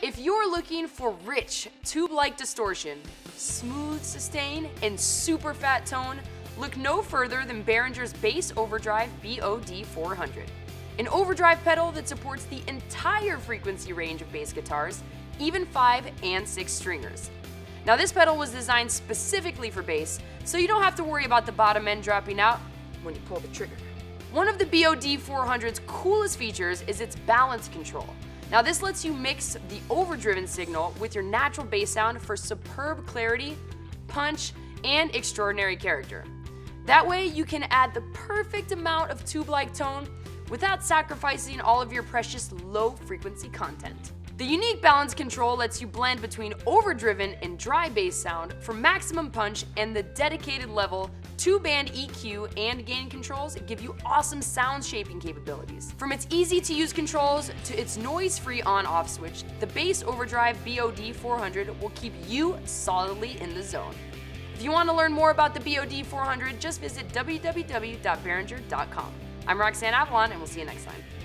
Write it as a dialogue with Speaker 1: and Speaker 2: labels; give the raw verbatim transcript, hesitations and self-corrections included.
Speaker 1: If you're looking for rich, tube-like distortion, smooth sustain, and super fat tone, look no further than Behringer's Bass Overdrive B O D four hundred. An overdrive pedal that supports the entire frequency range of bass guitars, even five and six stringers. Now this pedal was designed specifically for bass, so you don't have to worry about the bottom end dropping out when you pull the trigger. One of the B O D four hundred's coolest features is its balance control. Now this lets you mix the overdriven signal with your natural bass sound for superb clarity, punch, and extraordinary character. That way you can add the perfect amount of tube-like tone without sacrificing all of your precious low-frequency content. The unique balance control lets you blend between overdriven and dry bass sound for maximum punch, and the dedicated level two-band E Q and gain controls give you awesome sound shaping capabilities. From its easy-to-use controls to its noise-free on-off switch, the Bass Overdrive B O D four hundred will keep you solidly in the zone. If you want to learn more about the B O D four hundred, just visit w w w dot behringer dot com. I'm Roxanne Avalon, and we'll see you next time.